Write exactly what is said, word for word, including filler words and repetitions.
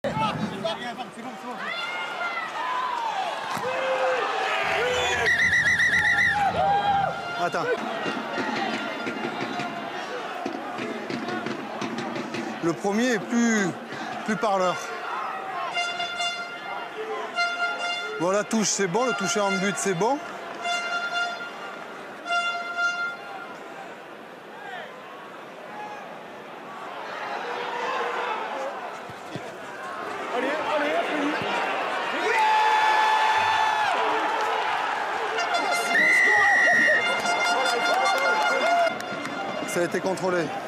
Attends. Le premier est plus, plus parleur. Bon, la touche, c'est bon. Le toucher en but, c'est bon. Allez, allez, allez. Ça a été contrôlé.